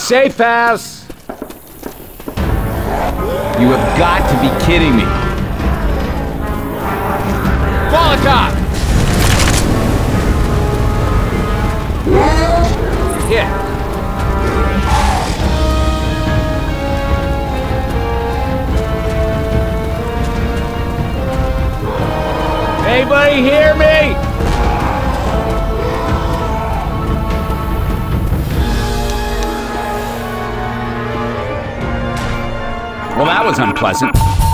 Safe house! You have got to be kidding me. Molotov! Yeah. Anybody hear me? Well, that was unpleasant.